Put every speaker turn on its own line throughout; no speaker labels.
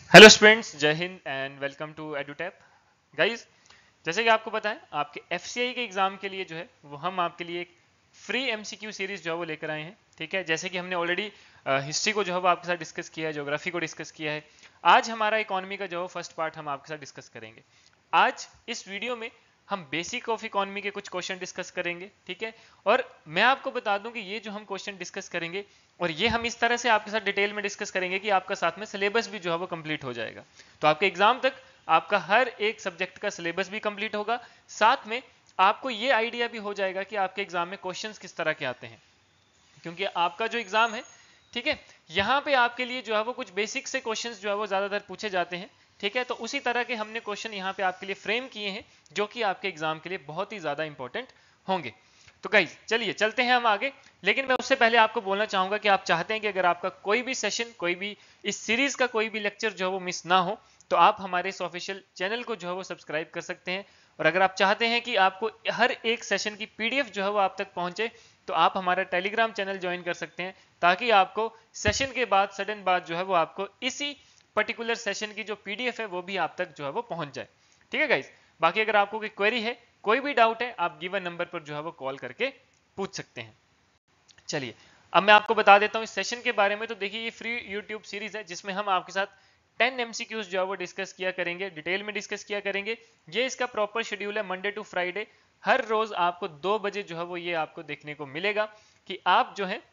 Hello students, जय हिंद and welcome to Edutap. Guys, जैसे कि आपको पता है आपके एफसीआई के एग्जाम के लिए जो है वो हम आपके लिए एक फ्री एमसीक्यू सीरीज जो है वो लेकर आए हैं। ठीक है, जैसे कि हमने ऑलरेडी हिस्ट्री को जो है वो आपके साथ डिस्कस किया है, ज्योग्राफी को डिस्कस किया है। आज हमारा इकोनॉमी का जो है फर्स्ट पार्ट हम आपके साथ डिस्कस करेंगे। आज इस वीडियो में हम बेसिक ऑफ इकोनॉमी के कुछ क्वेश्चन डिस्कस करेंगे। ठीक है, और मैं आपको बता दूं कि ये जो हम क्वेश्चन डिस्कस करेंगे और ये हम इस तरह से आपके साथ डिटेल में डिस्कस करेंगे कि आपका साथ में सिलेबस भी जो है वो कंप्लीट हो जाएगा। तो आपके एग्जाम तक आपका हर एक सब्जेक्ट का सिलेबस भी कंप्लीट होगा, साथ में आपको ये आइडिया भी हो जाएगा कि आपके एग्जाम में क्वेश्चंस किस तरह के आते हैं। क्योंकि आपका जो एग्जाम है, ठीक है, यहाँ पे आपके लिए जो है वो कुछ बेसिक से क्वेश्चंस जो है वो ज्यादातर पूछे जाते हैं। ठीक है, तो उसी तरह के हमने क्वेश्चन यहाँ पे आपके लिए फ्रेम किए हैं जो कि आपके एग्जाम के लिए बहुत ही ज्यादा इंपॉर्टेंट होंगे। तो गाइस चलिए चलते हैं हम आगे। लेकिन मैं उससे पहले आपको बोलना चाहूंगा कि आप चाहते हैं कि अगर आपका कोई भी सेशन, कोई भी इस सीरीज का कोई भी लेक्चर जो है वो मिस ना हो, तो आप हमारे इस ऑफिशियल चैनल को जो है वो सब्सक्राइब कर सकते हैं। और अगर आप चाहते हैं कि आपको हर एक सेशन की पीडीएफ जो है वो आप तक पहुंचे, तो आप हमारा टेलीग्राम चैनल ज्वाइन कर सकते हैं, ताकि आपको सेशन के बाद सडन बात जो है वो आपको इसी पर्टिकुलर सेशन की जो पीडीएफ है वो भी आप तक जो है वो पहुंच जाए। ठीक है गाइज, बाकी अगर आपको कोई क्वेरी है, कोई भी डाउट है, आप गिवन नंबर पर जो है वो कॉल करके पूछ सकते हैं। चलिए, अब मैं आपको बता देता हूँ इस सेशन के बारे में। तो देखिए, ये फ्री यूट्यूब सीरीज है जिसमें हम आपके साथ 10 एमसीक्यूज जो है वो डिस्कस किया करेंगे, डिटेल में डिस्कस किया करेंगे। ये इसका प्रॉपर शेड्यूल है, मंडे टू फ्राइडे हर रोज आपको 2 बजे जो है वो ये आपको देखने को मिलेगा कि आप जो है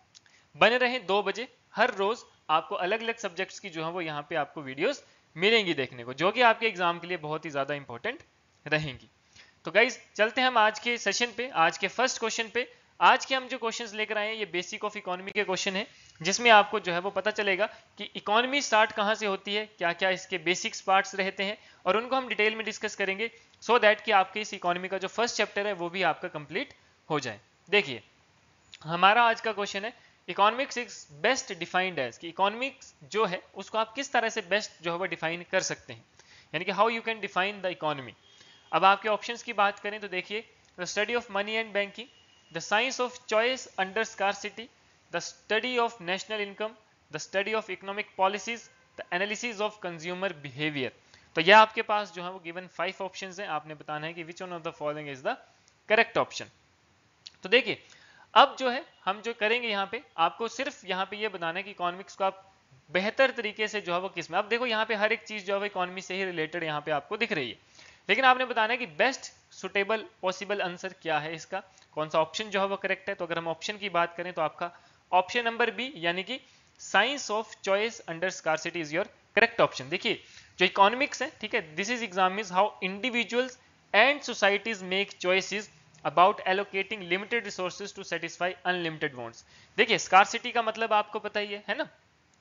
बने रहें 2 बजे हर रोज। आपको अलग अलग सब्जेक्ट्स की जो है वो यहाँ पे आपको वीडियोस मिलेंगी देखने को, जो कि आपके एग्जाम के लिए बहुत ही ज्यादा इंपॉर्टेंट रहेंगी। तो गाइज चलते हैं हम आज के सेशन पे, आज के फर्स्ट क्वेश्चन पे। आज के हम जो क्वेश्चंस लेकर आए हैं ये बेसिक ऑफ इकोनॉमी के क्वेश्चन है, जिसमें आपको जो है वो पता चलेगा कि इकोनॉमी स्टार्ट कहां से होती है, क्या क्या इसके बेसिक्स पार्ट्स रहते हैं, और उनको हम डिटेल में डिस्कस करेंगे, सो दैट कि आपके इस इकोनॉमी का जो फर्स्ट चैप्टर है वो भी आपका कंप्लीट हो जाए। देखिए, हमारा आज का क्वेश्चन है economics is best defined as, कि इकोनॉमिक्स जो है उसको आप किस तरह से बेस्ट जो है वो डिफाइन कर सकते हैं, यानी कि how you can define the economy. अब आपके ऑप्शंस की बात करें तो देखिए, the study of money and banking, the science of choice under scarcity, the study of national income, the study of economic policies, the analysis of consumer behaviour. तो यह आपके पास जो है वो गिवन 5 ऑप्शंस हैं, आपने बताना है कि which one of the following is the correct option. तो देखिए, अब जो है हम जो करेंगे यहाँ पे, आपको सिर्फ यहाँ पे ये बताना है कि इकोनॉमिक्स को आप बेहतर तरीके से जो है वो किस में, अब देखो यहाँ पे हर एक चीज जो है इकोनॉमी से ही रिलेटेड यहाँ पे आपको दिख रही है, लेकिन आपने बताना है कि बेस्ट सुटेबल पॉसिबल आंसर क्या है, इसका कौन सा ऑप्शन जो है वो करेक्ट है। तो अगर हम ऑप्शन की बात करें तो आपका ऑप्शन नंबर बी, यानी कि science of choice under scarcity is your correct option. देखिए, जो इकोनॉमिक्स है, ठीक है, this is exam is how individuals and societies make choices about allocating limited resources to satisfy unlimited wants. देखिए, scarcity का मतलब आपको पता ही है ना।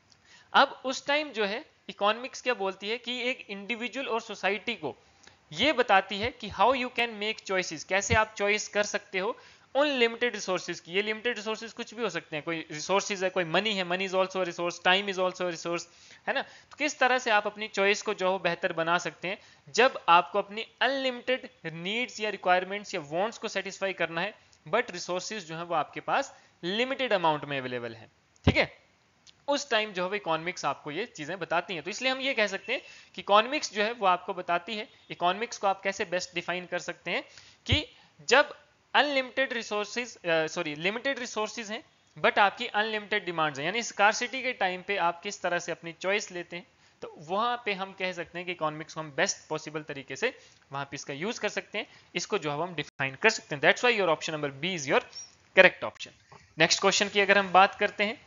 अब उस टाइम जो है इकोनॉमिक्स क्या बोलती है कि एक इंडिविजुअल और सोसाइटी को ये बताती है कि how you can make choices, कैसे आप चॉइस कर सकते हो उन लिमिटेड रिसोर्सेज की। ये लिमिटेड रिसोर्सेज कुछ भी हो सकते हैं, कोई रिसोर्सेज है, कोई मनी है, money is also resource, time is also resource, है ना। तो किस तरह से आप अपनी चॉइस को जो है बेहतर बना सकते हैं जब आपको अपनी अनलिमिटेड नीड्स या रिक्वायरमेंट्स या वांट्स को सेटिस्फाई करना है, बट रिसोर्सेज जो है वो आपके पास लिमिटेड अमाउंट में अवेलेबल है। ठीक है, उस टाइम जो है इकोनॉमिक्स आपको ये चीजें बताती हैं। तो इसलिए हम ये कह सकते हैं कि इकोनॉमिक्स जो है वो आपको बताती है, इकोनॉमिक्स को आप कैसे बेस्ट डिफाइन कर सकते हैं कि जब unlimited resources, sorry limited resources हैं बट आपकी अनलिमिटेड डिमांड्स हैं, यानी स्कार्सिटी के टाइम पे आप किस तरह से अपनी चॉइस लेते हैं, तो वहां पे हम कह सकते हैं कि इकोनॉमिक्स को हम बेस्ट पॉसिबल तरीके से वहां पे इसका यूज कर सकते हैं, इसको जो है हम डिफाइन कर सकते हैं। That's why your option number B is your correct option. Next question की अगर हम बात करते हैं,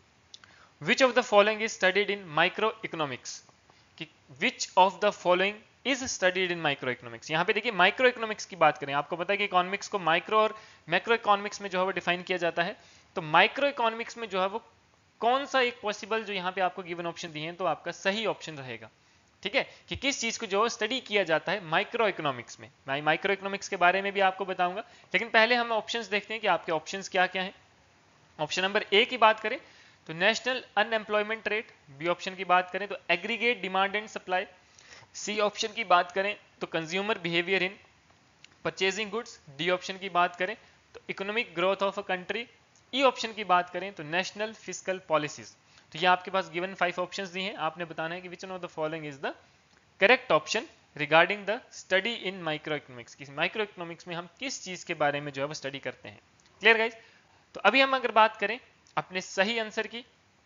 which of the following is studied in microeconomics, कि which of the following is studied in microeconomics। यहाँ पे देखिए, माइक्रो इकोनॉमिक्स की बात करें, आपको पता है कि इकोनॉमिक्स को माइक्रो और मैक्रो इकोनॉमिक्स में जो है वो डिफाइन किया जाता है। तो माइक्रो इकोनॉमिक्स में जो है वो कौन सा एक पॉसिबल जो यहाँ पे आपको गिवन ऑप्शन दिए हैं, तो आपका सही ऑप्शन रहेगा। ठीक है, कि किस चीज को जो स्टडी किया जाता है माइक्रो इकोनॉमिक्स में। मैं माइक्रो इकोनॉमिक्स के बारे में भी आपको बताऊंगा, लेकिन पहले हम ऑप्शंस देखते हैं कि आपके ऑप्शंस क्या क्या हैं। ऑप्शन नंबर ए की बात करें तो national unemployment rate, B option की बात करें तो aggregate demand and supply, C option की बात करें तो consumer behaviour in purchasing goods, D option की बात करें तो economic growth of a country, E option की बात करें तो नेशनल फिस्कल पॉलिसीज। तो ये आपके पास गिवन 5 ऑप्शंस दिए हैं, आपने बताना है कि which one of the following is the correct option regarding the study in micro economics. कि माइक्रो इकोनॉमिक्स में हम किस चीज के बारे में जो है वो स्टडी करते हैं। Clear guys? तो अभी हम अगर बात करें अपने सही आंसर की,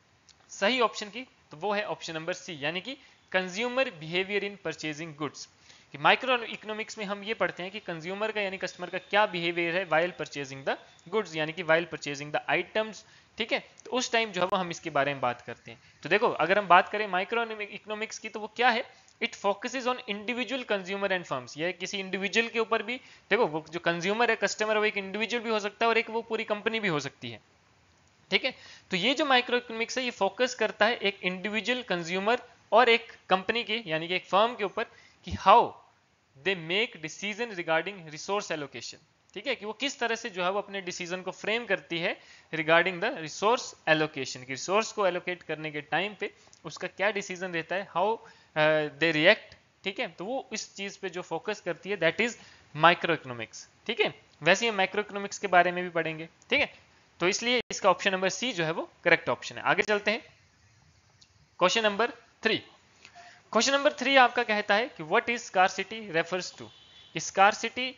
सही ऑप्शन की, तो वो है ऑप्शन नंबर सी, यानी कि consumer behaviour in purchasing goods. कि माइक्रो इकोनॉमिक्स में हम ये पढ़ते हैं कि कंज्यूमर का यानी कस्टमर का क्या बिहेवियर है वाइल परचेजिंग द गुड्स, यानी कि वाइल परचेजिंग द आइटम्स। ठीक है, तो उस टाइम जो है वो हम इसके बारे में बात करते हैं। तो देखो अगर हम बात करें माइक्रो इकोनॉमिक्स की, तो वो क्या है, it focuses on individual consumer and firms. यह किसी इंडिविजुअल के ऊपर भी, देखो वो जो कंज्यूमर है, कस्टमर, वो एक इंडिविजुअल भी हो सकता है और एक वो पूरी कंपनी भी हो सकती है। ठीक है, तो ये जो माइक्रो इकोनॉमिक्स है ये फोकस करता है एक इंडिविजुअल कंज्यूमर और एक कंपनी के यानी कि एक फर्म के ऊपर, कि how they make decision regarding resource allocation. ठीक है, कि वो किस तरह से जो है वो अपने डिसीजन को फ्रेम करती है रिगार्डिंग द रिसोर्स एलोकेशन, कि रिसोर्स को एलोकेट करने के टाइम पे उसका क्या डिसीजन रहता है, हाउ दे रिएक्ट। ठीक है, तो वो इस चीज पे जो फोकस करती है दैट इज माइक्रो इकोनॉमिक्स। ठीक है, वैसे ही माइक्रो इकोनॉमिक्स के बारे में भी पढ़ेंगे। ठीक है, तो इसलिए इसका ऑप्शन नंबर सी जो है वो करेक्ट ऑप्शन है। आगे चलते हैं क्वेश्चन नंबर 3। क्वेश्चन नंबर 3 आपका कहता है कि what is scarcity refers to. Scarcity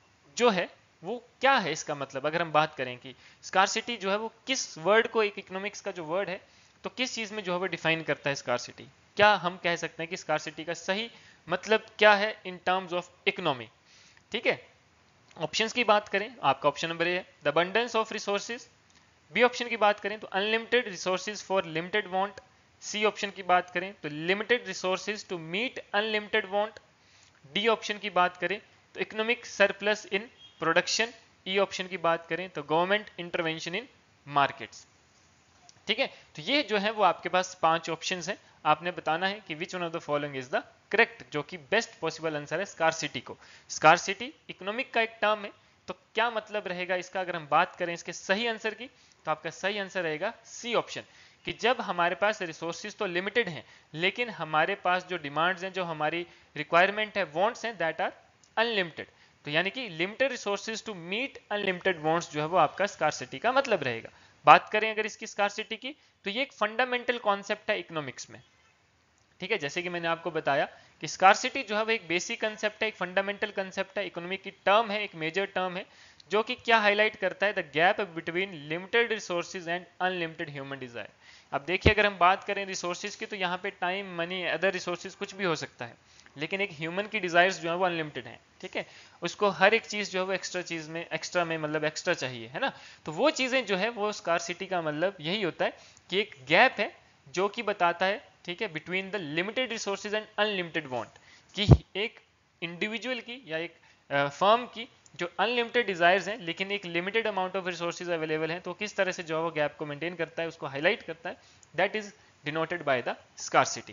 जो है वो क्या है, इसका मतलब अगर हम बात करें कि स्कार्सिटी जो है वो किस वर्ड को, एक इकोनॉमिक्स का जो वर्ड है तो किस चीज में जो है वो डिफाइन करता है स्कार्सिटी। क्या हम कह सकते हैं कि स्कार्सिटी का सही मतलब क्या है इन टर्म्स ऑफ इकोनॉमी। ठीक है, ऑप्शंस की बात करें, आपका ऑप्शन नंबर ए है the abundance of resources. B option की बात करें तो unlimited resources for limited want. C option की बात करें तो limited resources to meet unlimited want. D option की बात करें तो economic surplus in production. E option की बात करें तो गवर्नमेंट इंटरवेंशन इन मार्केट्स। ठीक है, तो ये जो है वो आपके पास 5 ऑप्शंस हैं, आपने बताना है कि which one of the following is the correct, जो कि बेस्ट पॉसिबल आंसर है स्कार्सिटी को। स्कार्सिटी इकोनॉमिक का एक टर्म है, तो क्या मतलब रहेगा इसका, अगर हम बात करें इसके सही आंसर की, तो आपका सही आंसर रहेगा सी ऑप्शन, कि जब हमारे पास रिसोर्सेज तो लिमिटेड हैं लेकिन हमारे पास जो डिमांड्स हैं, जो हमारी रिक्वायरमेंट है, वांट्स हैं, दैट आर अनलिमिटेड। तो यानी कि limited resources to meet unlimited wants जो है वो आपका स्कार्सिटी का मतलब रहेगा। बात करें अगर इसकी स्कार्सिटी की, तो ये एक फंडामेंटल कॉन्सेप्ट है इकोनॉमिक्स में। ठीक है, जैसे कि मैंने आपको बताया कि स्कार्सिटी जो है वो एक बेसिक कंसेप्ट है, एक फंडामेंटल कंसेप्ट है, इकोनॉमिक की टर्म है, एक मेजर टर्म है, जो कि क्या हाईलाइट करता है, the gap between limited resources and unlimited human desire. अब देखिए अगर हम बात करें रिसोर्सेज की, तो यहाँ पे टाइम, मनी, अदर रिसोर्सेज कुछ भी हो सकता है, लेकिन एक ह्यूमन की डिजायर्स जो है वो अनलिमिटेड है। ठीक है, उसको हर एक चीज जो है वो एक्स्ट्रा में मतलब एक्स्ट्रा चाहिए, है ना। तो वो चीजें जो है वो स्कार्सिटी का मतलब यही होता है कि एक गैप है जो कि बताता है, ठीक है, between the limited resources and unlimited want, कि एक इंडिविजुअल की या एक फर्म की जो अनलिमिटेड डिजायर्स हैं लेकिन एक limited amount of resources available हैं, तो किस तरह से जो है वो गैप को मेंटेन करता है, उसको हाईलाइट करता है, that is denoted by the scarcity.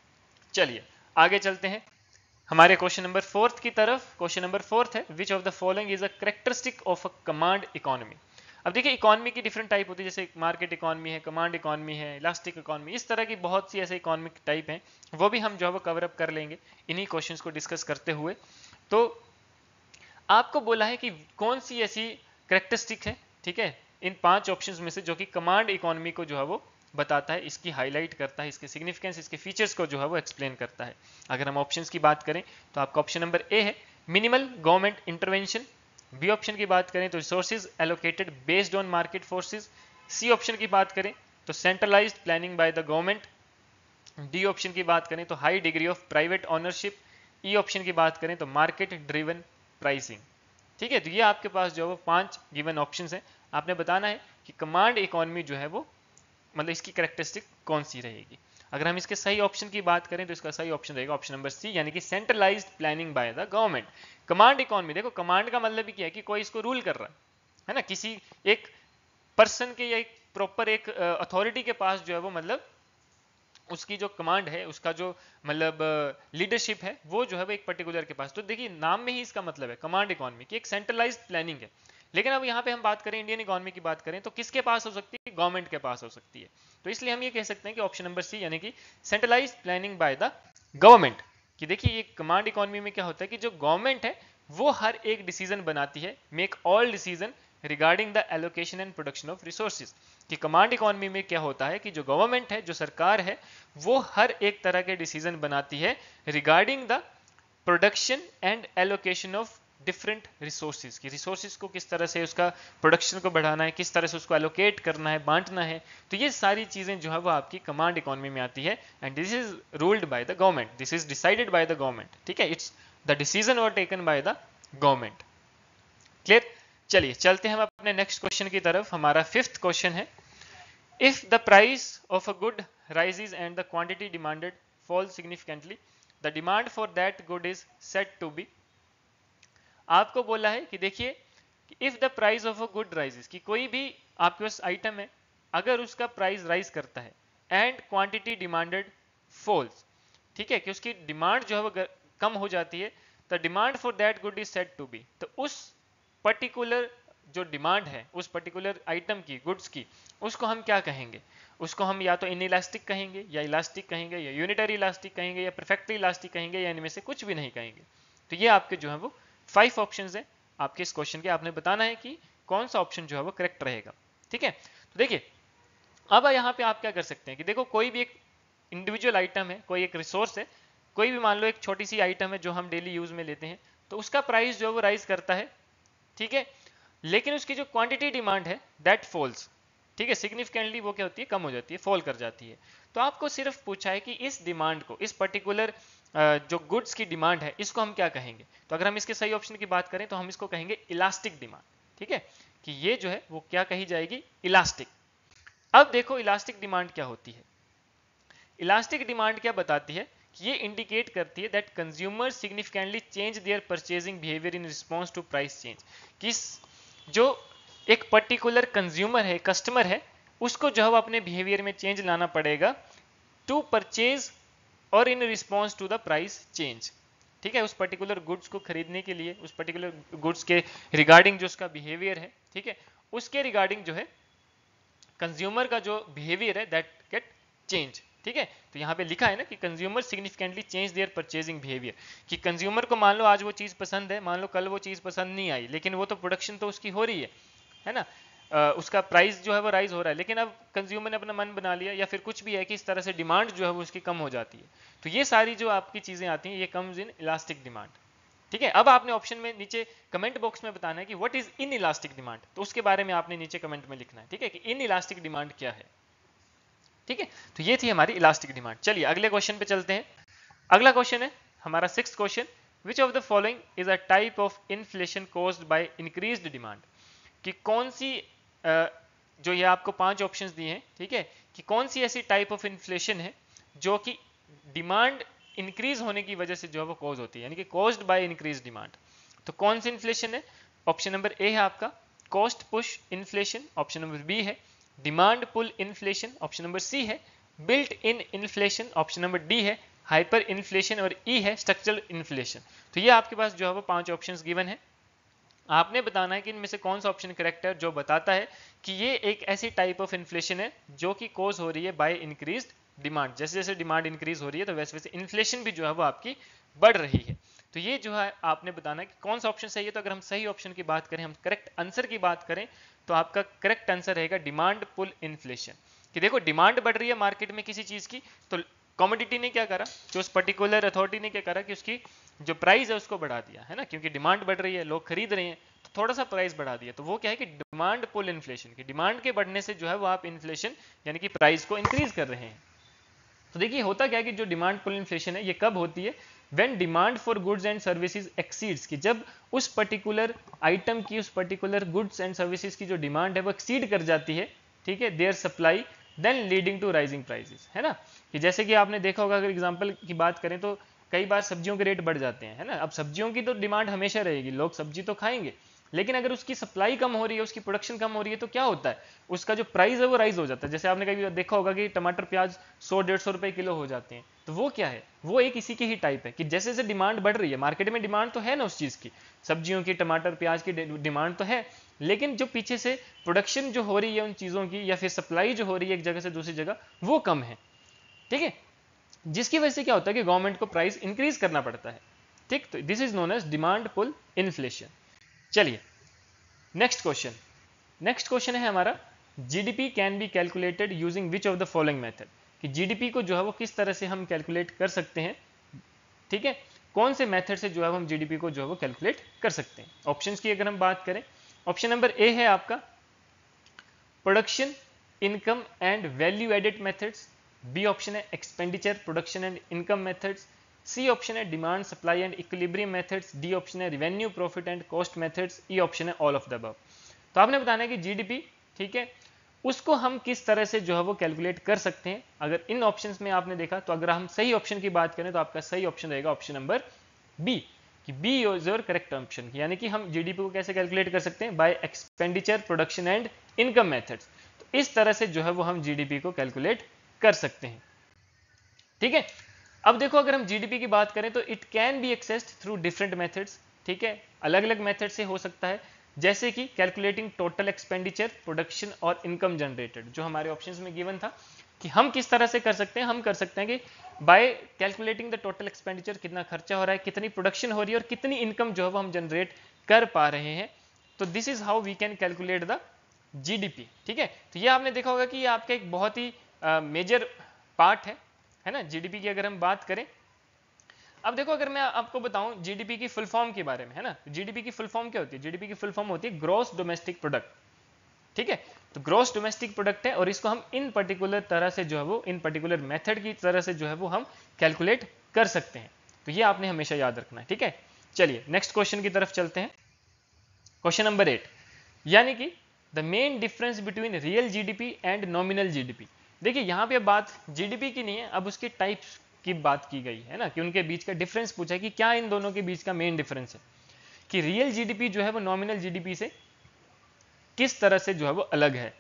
चलिए आगे चलते हैं हमारे क्वेश्चन नंबर 4 की तरफ। क्वेश्चन नंबर 4 है which of the following is a characteristic of a command economy. अब देखिए इकोनॉमी की डिफरेंट टाइप होती है, जैसे मार्केट इकोनॉमी है, कमांड इकोनॉमी है, इलास्टिक इकोनॉमी, इस तरह की बहुत सी ऐसे इकोनॉमिक टाइप हैं, वो भी हम जो है वो कवर अप कर लेंगे इन्हीं क्वेश्चंस को डिस्कस करते हुए। तो आपको बोला है कि कौन सी ऐसी कैरेक्टरिस्टिक है, ठीक है, इन 5 ऑप्शंस में से जो कि कमांड इकोनॉमी को जो है वो बताता है, इसकी हाईलाइट करता है, इसके सिग्निफिकेंस, इसके फीचर्स को जो है वो एक्सप्लेन करता है। अगर हम ऑप्शंस की बात करें तो आपका ऑप्शन नंबर ए है minimal government intervention. B option की बात करें तो resources allocated based on market forces. C option की बात करें तो centralised planning by the government. D option की बात करें तो high degree of private ownership. E option की बात करें तो मार्केट ड्रिवन प्राइसिंग। ठीक है, तो ये आपके पास जो है वो 5 गिवन ऑप्शंस हैं, आपने बताना है कि कमांड इकोनॉमी जो है वो मतलब इसकी कैरेक्टरिस्टिक कौन सी रहेगी। अगर हम इसके सही ऑप्शन की बात करें तो इसका सही ऑप्शन रहेगा ऑप्शन नंबर सी, यानी कि centralised planning by the government. Command economy, देखो कमांड का मतलब ही क्या है कि कोई इसको रूल कर रहा है ना, किसी एक पर्सन के या एक प्रॉपर एक अथॉरिटी के पास जो है वो मतलब उसकी जो कमांड है, उसका जो मतलब लीडरशिप है, वो जो है वो एक पर्टिकुलर के पास। तो देखिए नाम में ही इसका मतलब है कमांड इकोनॉमी की एक सेंट्रलाइज्ड प्लानिंग है। लेकिन अब यहाँ पे हम बात करें इंडियन इकोनॉमी की बात करें तो किसके पास हो सकती है, गवर्नमेंट के पास हो सकती है। तो इसलिए हम ये कह सकते हैं कि ऑप्शन नंबर सी, यानी कि centralised planning by the government. कि देखिए ये कमांड इकोनॉमी में क्या होता है कि जो गवर्नमेंट है वो हर एक डिसीजन बनाती है, make all decision regarding the allocation and production of resources. कि कमांड इकोनॉमी में क्या होता है कि जो गवर्नमेंट है, जो सरकार है, वो हर एक तरह के डिसीजन बनाती है regarding the production and allocation of different resources. की रिसोर्सेज को किस तरह से उसका प्रोडक्शन को बढ़ाना है, किस तरह से उसको एलोकेट करना है, बांटना है। तो ये सारी चीजें जो है वो आपकी कमांड इकोनॉमी में आती है and this is ruled by the government, this is decided by the government. ठीक है, it's the decision were taken by the government. Clear? चलिए चलते हैं हम अपने नेक्स्ट क्वेश्चन की तरफ। हमारा 5th क्वेश्चन है, if the price of a good rises and the quantity demanded falls significantly, the demand for that good is said to be. आपको बोला है कि देखिए कि if the price of a good rises, कि कोई भी आपके पास आइटम है, अगर उसका प्राइस राइज करता है एंड क्वांटिटी डिमांडेड फॉल्स, ठीक है, कि उसकी डिमांड जो है वो कम हो जाती है, the demand for that good is said to be. तो उस पर्टिकुलर जो डिमांड है उस पर्टिकुलर आइटम की, गुड्स की, उसको हम क्या कहेंगे? उसको हम या तो इनइलास्टिक कहेंगे, या इलास्टिक कहेंगे, या यूनिटरी इलास्टिक कहेंगे, या परफेक्टली इलास्टिक कहेंगे, या इनमें से कुछ भी नहीं कहेंगे। तो ये आपके जो है वो 5 ऑप्शंस हैं आपके इस क्वेश्चन के। आपने बताना है कि कौन सा ऑप्शन जो है वो करेक्ट रहेगा। ठीक है, तो देखिए अब यहाँ पे आप क्या कर सकते हैं कि देखो कोई भी एक इंडिविजुअल आइटम है, कोई एक रिसोर्स है, कोई भी मान लो एक छोटी सी आइटम है जो हम डेली यूज में लेते हैं, तो उसका प्राइस जो है वो राइज करता है। ठीक है, लेकिन उसकी जो क्वांटिटी डिमांड है दैट फॉल्स। ठीक है, सिग्निफिकेंटली वो क्या होती है, कम हो जाती है, फॉल कर जाती है। तो आपको सिर्फ पूछा है कि इस डिमांड को, इस पर्टिकुलर जो गुड्स की डिमांड है, इसको हम क्या कहेंगे? तो अगर हम इसके सही ऑप्शन की बात करें तो हम इसको कहेंगे इलास्टिक डिमांड। ठीक है, कि ये जो है वो क्या कही जाएगी, इलास्टिक। अब देखो इलास्टिक डिमांड क्या होती है। इलास्टिक डिमांड क्या बताती है कि ये इंडिकेट करती है that consumer significantly change their purchasing behaviour in response to price change. किस जो एक पर्टिकुलर कंज्यूमर है, कस्टमर है, उसको जो है वो अपने बिहेवियर में चेंज लाना पड़ेगा टू परचेज और in response to the price change. ठीक है, उस पर्टिकुलर गुड्स को खरीदने के लिए, उस पर्टिकुलर गुड्स के रिगार्डिंग जो उसका बिहेवियर है, ठीक है, उसके रिगार्डिंग जो है कंज्यूमर का जो बिहेवियर है दैट गेट चेंज। ठीक है, तो यहाँ पे लिखा है ना कि consumer significantly change their purchasing behaviour. कि कंज्यूमर को मान लो आज वो चीज़ पसंद है, मान लो कल वो चीज़ पसंद नहीं आई, लेकिन वो तो प्रोडक्शन तो उसकी हो रही है ना, उसका प्राइस जो है वो राइज हो रहा है, लेकिन अब कंज्यूमर ने अपना मन बना लिया या फिर कुछ भी है कि इस तरह से डिमांड जो है वो उसकी कम हो जाती है। तो ये सारी जो आपकी चीज़ें आती हैं ये कम्स इन इलास्टिक डिमांड। ठीक है, अब आपने ऑप्शन में नीचे कमेंट बॉक्स में बताना है कि what is inelastic demand, तो उसके बारे में आपने नीचे कमेंट में लिखना है। ठीक है, कि इन इलास्टिक डिमांड क्या है। ठीक है, तो ये थी हमारी इलास्टिक डिमांड। चलिए अगले क्वेश्चन पे चलते हैं। अगला क्वेश्चन है हमारा 6th question, which of the following is a type of inflation caused by increased demand. कि कौन सी जो ये आपको 5 ऑप्शंस दिए हैं, ठीक है, कि कौन सी ऐसी टाइप ऑफ इन्फ्लेशन है जो कि डिमांड इंक्रीज होने की वजह से जो है वो कॉज होती है, यानी कि कॉज्ड बाय इंक्रीज डिमांड। तो कौन सी इन्फ्लेशन है? ऑप्शन नंबर ए है आपका cost push inflation, option number B है demand pull inflation, option number C है built in inflation, option number D है हाइपर इन्फ्लेशन, और ई है स्ट्रक्चरल इन्फ्लेशन। तो ये आपके पास जो है वो 5 ऑप्शंस गिवन है। आपने बताना है कि इनमें से कौन सा ऑप्शन करेक्ट है जो बताता है कि ये एक ऐसी टाइप ऑफ इन्फ्लेशन है जो कि कॉज हो रही है बाय इंक्रीज्ड डिमांड। जैसे जैसे डिमांड इंक्रीज हो रही है तो वैसे वैसे इन्फ्लेशन भी जो है वो आपकी बढ़ रही है। तो ये जो है आपने बताना है कि कौन सा ऑप्शन सही है। तो अगर हम सही ऑप्शन की बात करें, हम करेक्ट आंसर की बात करें, तो आपका करेक्ट आंसर रहेगा डिमांड पुल इन्फ्लेशन। कि देखो डिमांड बढ़ रही है मार्केट में किसी चीज की, तो कमोडिटी ने क्या करा, जो उस पर्टिकुलर अथॉरिटी ने क्या करा कि उसकी जो प्राइस है उसको बढ़ा दिया, है ना, क्योंकि डिमांड बढ़ रही है, लोग खरीद रहे हैं, तो थोड़ा सा प्राइस बढ़ा दिया। तो वो क्या है कि डिमांड पुल इन्फ्लेशन, की डिमांड के बढ़ने से जो है वो आप इन्फ्लेशन यानी कि प्राइस को इंक्रीज कर रहे हैं। तो देखिए होता क्या है कि जो डिमांड पुल इन्फ्लेशन है ये कब होती है, when demand for goods and services exceeds, कि जब उस पर्टिकुलर आइटम की, उस पर्टिकुलर गुड्स एंड सर्विसेज की जो डिमांड है वो एक्सीड कर जाती है, ठीक है, their supply, then leading to rising prices, है ना। कि जैसे कि आपने देखा होगा, अगर एग्जांपल की बात करें तो कई बार सब्जियों के रेट बढ़ जाते हैं, है ना। अब सब्जियों की तो डिमांड हमेशा रहेगी, लोग सब्जी तो खाएंगे, लेकिन अगर उसकी सप्लाई कम हो रही है, उसकी प्रोडक्शन कम हो रही है, तो क्या होता है, उसका जो प्राइस है वो राइज हो जाता है। जैसे आपने कभी देखा होगा कि टमाटर प्याज 100-150 रुपए किलो हो जाते हैं, तो वो क्या है, वो एक इसी की ही टाइप है कि जैसे जैसे डिमांड बढ़ रही है, मार्केट में डिमांड तो है ना उस चीज की, सब्जियों की, टमाटर प्याज की डिमांड तो है, लेकिन जो पीछे से प्रोडक्शन जो हो रही है उन चीजों की, या फिर सप्लाई जो हो रही है एक जगह से दूसरी जगह, वो कम है। ठीक है, जिसकी वजह से क्या होता है कि गवर्नमेंट को प्राइस इंक्रीज करना पड़ता है। ठीक, तो this is known as demand pull inflation. चलिए नेक्स्ट क्वेश्चन, नेक्स्ट क्वेश्चन है हमारा, GDP can be calculated using which of the following method, कि जीडीपी को जो है वो किस तरह से हम कैलकुलेट कर सकते हैं, ठीक है, कौन से मेथड से जो है हम जीडीपी को जो है वो कैलकुलेट कर सकते हैं। ऑप्शंस की अगर हम बात करें, ऑप्शन नंबर ए है आपका production, income and value added methods, B option है expenditure, production and income methods, C option है demand supply and equilibrium methods, D option है revenue profit and cost methods, E option है all of the above. तो आपने बताना है कि GDP, ठीक है, उसको हम किस तरह से जो है वो कैलकुलेट कर सकते हैं। अगर इन ऑप्शंस में आपने देखा तो अगर हम सही ऑप्शन की बात करें तो आपका सही ऑप्शन रहेगा ऑप्शन नंबर बी, कि B is your correct option, यानी कि हम जीडीपी को कैसे कैलकुलेट कर सकते हैं, by expenditure, production and income methods. तो इस तरह से जो है वो हम जीडीपी को कैलकुलेट कर सकते हैं, ठीक है। अब देखो अगर हम जीडीपी की बात करें तो it can be accessed through different methods, ठीक है, अलग अलग मेथड से हो सकता है, जैसे कि कैलकुलेटिंग टोटल एक्सपेंडिचर, प्रोडक्शन और इनकम जनरेटेड, जो हमारे ऑप्शंस में गिवन था कि हम किस तरह से कर सकते हैं। हम कर सकते हैं कि by calculating the total expenditure, कितना खर्चा हो रहा है, कितनी प्रोडक्शन हो रही है और कितनी इनकम जो है वो हम जनरेट कर पा रहे हैं। तो this is how we can calculate the GDP, ठीक है। तो ये आपने देखा होगा कि ये आपका एक बहुत ही मेजर पार्ट है ना, जीडीपी की अगर हम बात करें। अब देखो अगर मैं आपको बताऊं जीडीपी की फुल फॉर्म के बारे में, है ना, जीडीपी की फुल फॉर्म क्या होती है, जीडीपी की फुल फॉर्म होती है ग्रॉस डोमेस्टिक प्रोडक्ट, ठीक है। तो ग्रॉस डोमेस्टिक प्रोडक्ट है और इसको हम इन पर्टिकुलर तरह से जो है वो, इन पर्टिकुलर मेथड की तरह से जो है वो हम कैलकुलेट कर सकते हैं। तो ये आपने हमेशा याद रखना है, ठीक है। चलिए नेक्स्ट क्वेश्चन की तरफ चलते हैं, क्वेश्चन नंबर 8, यानी कि the main difference between real GDP and nominal GDP. देखिए यहाँ पे बात जीडीपी की नहीं है, अब उसके टाइप्स की बात की गई है ना, कि उनके बीच का डिफरेंस पूछा है कि क्या इन दोनों के बीच का मेन डिफरेंस है, कि रियल जीडीपी जो है वो नॉमिनल जीडीपी से किस तरह से जो है वो अलग है,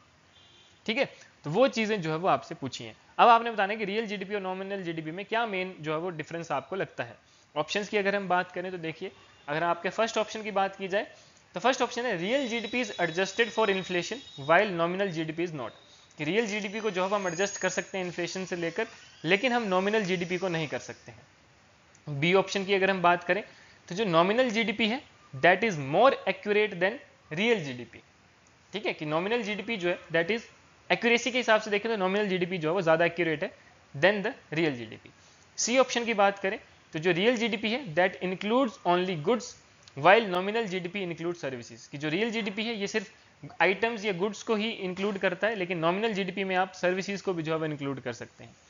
ठीक है। तो वो चीजें जो है वो आपसे पूछी हैं। अब आपने बताना है कि रियल जीडीपी और नॉमिनल जीडीपी में क्या मेन जो है वो डिफरेंस आपको लगता है। ऑप्शंस की अगर हम बात करें तो देखिए, अगर आपके फर्स्ट ऑप्शन की बात की जाए तो फर्स्ट ऑप्शन है real GDP is adjusted for inflation while nominal GDP is not, कि रियल जीडीपी को जो है हम एडजस्ट कर सकते हैं इन्फ्लेशन से लेकर, लेकिन हम नॉमिनल जीडीपी को नहीं कर सकते हैं। बी ऑप्शन की अगर हम बात करें तो जो नॉमिनल जीडीपी है that is more accurate than real GDP, ठीक है, कि नॉमिनल जीडीपी जो है दैट इज एक्यूरेसी के हिसाब से देखें तो नॉमिनल जीडीपी जो है वो ज्यादा एक्यूरेट है than the real GDP. C option की बात करें तो जो रियल जीडीपी है that includes only goods while nominal GDP include services, कि जो रियल जीडीपी है ये सिर्फ आइटम्स या गुड्स को ही इंक्लूड करता है, लेकिन नॉमिनल जीडीपी में आप सर्विसेज को भी जो है इंक्लूड कर सकते हैं।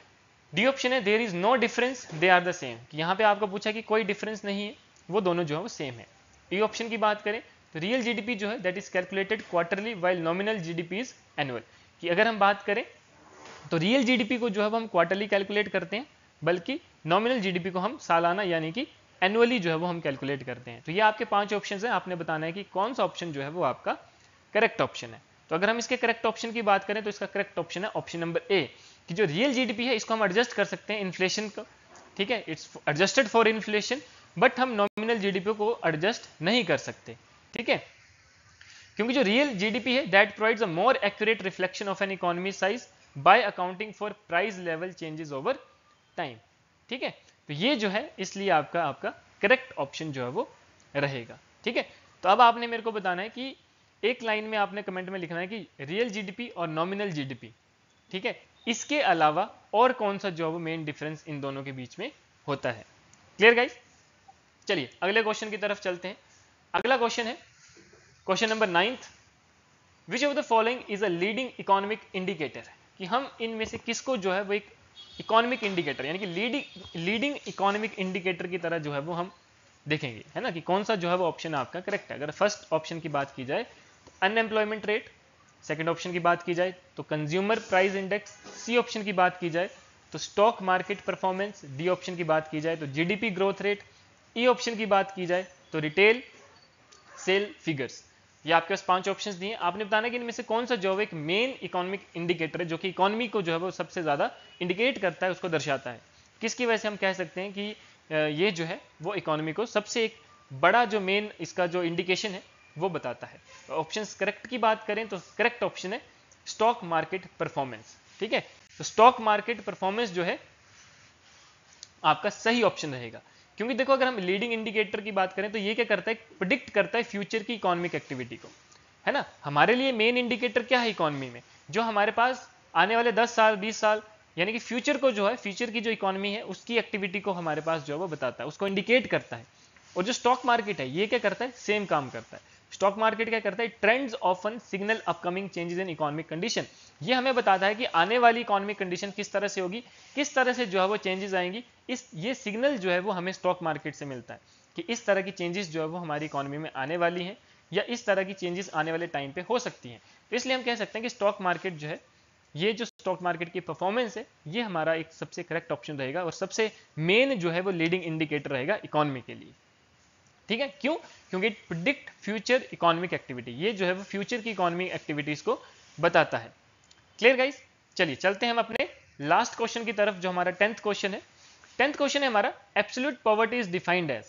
डी ऑप्शन है there is no difference they are the same, कि यहाँ पे आपको पूछा कि कोई डिफरेंस नहीं है, वो दोनों जो है वो सेम है। ई ऑप्शन की बात करें तो रियल जीडीपी जो है that is calculated quarterly while nominal GDP is annual, कि अगर हम बात करें तो रियल जीडीपी को जो है हम क्वार्टरली कैलकुलेट करते हैं, बल्कि नॉमिनल जीडीपी को हम सालाना यानी कि एनुअली जो है वो हम कैलकुलेट करते हैं। तो ये आपके 5 ऑप्शन है, आपने बताना है कि कौन सा ऑप्शन जो है वो आपका करेक्ट ऑप्शन है। तो अगर हम इसके करेक्ट ऑप्शन की बात करें तो इसका करेक्ट ऑप्शन है ऑप्शन नंबर ए, कि जो रियल जीडीपी है इसको हम एडजस्ट कर सकते हैं इन्फ्लेशन को, ठीक है, it's adjusted for inflation, but हम नॉमिनल जीडीपी को एडजस्ट नहीं कर सकते, ठीक है, क्योंकि जो रियल जीडीपी है that provides a more accurate reflection of an economy size by accounting for price level changes over time, ठीक है। तो ये जो है इसलिए आपका करेक्ट ऑप्शन जो है वो रहेगा, ठीक है। तो अब आपने मेरे को बताना है कि एक लाइन में आपने कमेंट में लिखना है कि रियल जीडीपी और नॉमिनल जीडीपी, ठीक है, इसके अलावा और कौन सा जो है वो मेन डिफरेंस इन दोनों के बीच में होता है। Clear guys? चलिए अगले क्वेश्चन की तरफ चलते हैं। अगला क्वेश्चन है question number 9, which of the following is a leading economic indicator, कि हम इनमें से किसको जो है वो एक इकोनॉमिक इंडिकेटर यानी कि लीडिंग इकोनॉमिक इंडिकेटर की तरह जो है वो हम देखेंगे, है ना, कि कौन सा जो है वो ऑप्शन आपका करेक्ट है। अगर फर्स्ट ऑप्शन की बात की जाए तो अनएम्प्लॉयमेंट रेट, सेकंड ऑप्शन की बात की जाए तो consumer price index, C option की बात की जाए तो stock market performance, D option की बात की जाए तो GDP growth rate, E option की बात की जाए तो रिटेल सेल फिगर्स। ये आपके पास 5 ऑप्शंस दिए, आपने बताना कि इनमें से कौन सा जो है एक मेन इकोनॉमिक इंडिकेटर है जो कि इकोनॉमी को जो है वो सबसे ज्यादा इंडिकेट करता है, उसको दर्शाता है, किसकी वजह से हम कह सकते हैं कि ये जो है वो इकोनॉमी को सबसे एक बड़ा जो मेन इसका जो इंडिकेशन है वो बताता है। तो ऑप्शंस करेक्ट की बात करें तो करेक्ट ऑप्शन है स्टॉक मार्केट परफॉर्मेंस, ठीक है। तो स्टॉक मार्केट परफॉर्मेंस जो है आपका सही ऑप्शन रहेगा, क्योंकि देखो अगर हम लीडिंग इंडिकेटर की बात करें तो ये क्या करता है, प्रिडिक्ट करता है फ्यूचर की इकोनॉमिक एक्टिविटी को, है ना। हमारे लिए मेन इंडिकेटर क्या है इकोनॉमी में, जो हमारे पास आने वाले 10 साल 20 साल यानी कि फ्यूचर को जो है, फ्यूचर की जो इकोनॉमी है उसकी एक्टिविटी को हमारे पास जो है वो बताता है, उसको इंडिकेट करता है। और जो स्टॉक मार्केट है ये क्या करता है, सेम काम करता है। स्टॉक मार्केट क्या करता है, trends often signal upcoming changes in economic condition. ये हमें बताता है कि आने वाली इकोनॉमिक कंडीशन किस तरह से होगी, किस तरह से जो है वो चेंजेस आएंगी। ये सिग्नल जो है वो हमें स्टॉक मार्केट से मिलता है कि इस तरह की चेंजेस जो है वो हमारी इकोनॉमी में आने वाली हैं, या इस तरह की चेंजेस आने वाले टाइम पे हो सकती हैं। तो इसलिए हम कह सकते हैं कि स्टॉक मार्केट जो है, ये जो स्टॉक मार्केट की परफॉर्मेंस है, ये हमारा एक सबसे करेक्ट ऑप्शन रहेगा और सबसे मेन जो है वो लीडिंग इंडिकेटर रहेगा इकोनॉमी के लिए। ठीक है, क्यों? क्योंकि it predict future economic activity, ये जो है वो फ्यूचर की इकोनॉमिक एक्टिविटीज को बताता है। Clear guys? चलिए चलते हैं हम अपने लास्ट क्वेश्चन की तरफ, जो हमारा 10th क्वेश्चन है। 10th क्वेश्चन है हमारा, absolute poverty is defined as,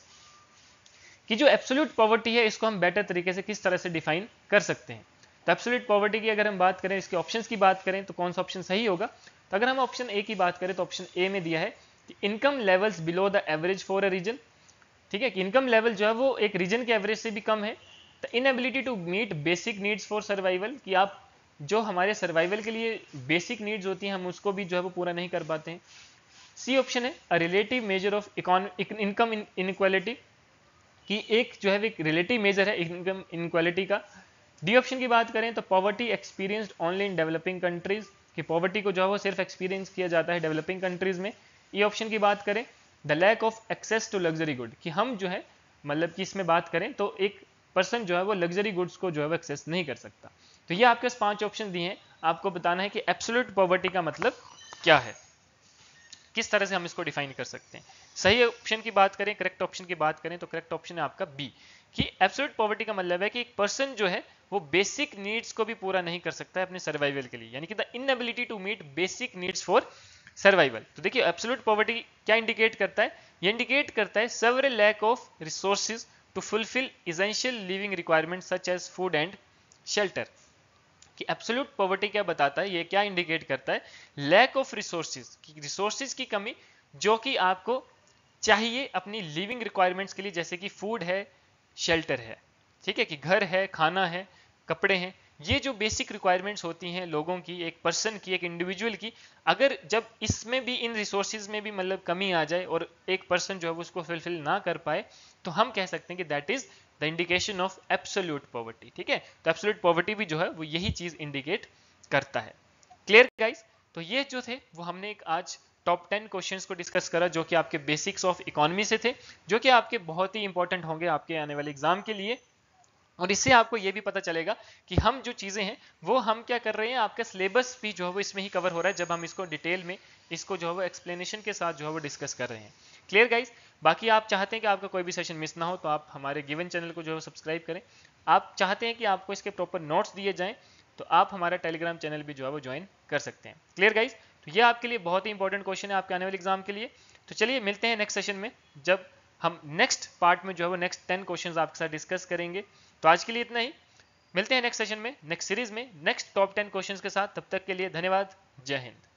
कि जो एब्सोल्यूट पॉवर्टी है इसको हम बेटर तरीके से किस तरह से डिफाइन कर सकते हैं। तो एब्सोल्यूट पॉवर्टी की अगर हम बात करें, इसके ऑप्शंस की बात करें तो कौन सा ऑप्शन सही होगा। तो अगर हम ऑप्शन ए की बात करें तो ऑप्शन ए में दिया है कि income levels below the average for a region. ठीक है, कि इनकम लेवल जो है वो एक रीजन के एवरेज से भी कम है। The inability to meet basic needs for survival, कि आप जो हमारे सर्वाइवल के लिए बेसिक नीड्स होती हैं हम उसको भी जो है वो पूरा नहीं कर पाते हैं। सी ऑप्शन है a relative measure of income inequality, कि एक जो है एक रिलेटिव मेजर है इनकम इनइक्वालिटी का। डी ऑप्शन की बात करें तो poverty experienced only in developing countries, कि पॉवर्टी को जो है वो सिर्फ एक्सपीरियंस किया जाता है डेवलपिंग कंट्रीज में। ई ऑप्शन की बात करें the lack of access to luxury good, कि हम जो है मतलब कि इसमें बात करें तो एक पर्सन जो है वो लग्जरी गुड्स को जो है वो एक्सेस नहीं कर सकता। तो ये आपके 5 ऑप्शन दिए हैं, आपको बताना है कि एब्सोल्यूट पॉवर्टी का मतलब क्या है, किस तरह से हम इसको डिफाइन कर सकते हैं। सही ऑप्शन की बात करें, करेक्ट ऑप्शन की बात करें तो करेक्ट ऑप्शन है आपका बी, कि एब्सोल्यूट पॉवर्टी का मतलब है कि एक पर्सन जो है वो बेसिक नीड्स को भी पूरा नहीं कर सकता है अपने सर्वाइवल के लिए, यानी कि the inability to meet basic needs for survival. तो देखिए एब्सोल्यूट पॉवर्टी क्या इंडिकेट करता है, ये इंडिकेट करता है several lack of resources to fulfil essential living requirement such as food and shelter. कि एब्सोल्यूट पॉवर्टी क्या बताता है, ये क्या इंडिकेट करता है, लैक ऑफ रिसोर्सेज, की रिसोर्सेज की कमी जो कि आपको चाहिए अपनी लिविंग रिक्वायरमेंट्स के लिए, जैसे कि फूड है, शेल्टर है, ठीक है, कि घर है, खाना है, कपड़े हैं, ये जो बेसिक रिक्वायरमेंट्स होती हैं लोगों की, एक पर्सन की, एक इंडिविजुअल की, अगर जब इसमें भी इन रिसोर्सेज में भी मतलब कमी आ जाए और एक पर्सन जो है उसको फुलफिल ना कर पाए, तो हम कह सकते हैं कि that is the indication of absolute poverty. ठीक है, तो एब्सोल्यूट पॉवर्टी भी जो है वो यही चीज इंडिकेट करता है। Clear guys? तो ये जो थे वो हमने एक आज टॉप 10 क्वेश्चंस को डिस्कस करा, जो कि आपके बेसिक्स ऑफ इकोनॉमी से थे, जो कि आपके बहुत ही इंपॉर्टेंट होंगे आपके आने वाले एग्जाम के लिए। और इससे आपको ये भी पता चलेगा कि हम जो चीज़ें हैं वो हम क्या कर रहे हैं, आपका सिलेबस भी जो है वो इसमें ही कवर हो रहा है, जब हम इसको डिटेल में इसको जो है वो एक्सप्लेनेशन के साथ जो है वो डिस्कस कर रहे हैं। Clear guys? बाकी आप चाहते हैं कि आपका कोई भी सेशन मिस ना हो तो आप हमारे गिवन चैनल को जो है सब्सक्राइब करें। आप चाहते हैं कि आपको इसके प्रॉपर नोट्स दिए जाएँ तो आप हमारा टेलीग्राम चैनल भी जो है वो ज्वाइन कर सकते हैं। Clear guys? तो ये आपके लिए बहुत ही इंपॉर्टेंट क्वेश्चन है आपके आने वाले एग्जाम के लिए। तो चलिए मिलते हैं नेक्स्ट सेशन में, जब हम नेक्स्ट पार्ट में जो है वो नेक्स्ट 10 क्वेश्चंस आपके साथ डिस्कस करेंगे। तो आज के लिए इतना ही, मिलते हैं नेक्स्ट सेशन में, नेक्स्ट सीरीज में, नेक्स्ट टॉप 10 क्वेश्चंस के साथ। तब तक के लिए धन्यवाद, जय हिंद।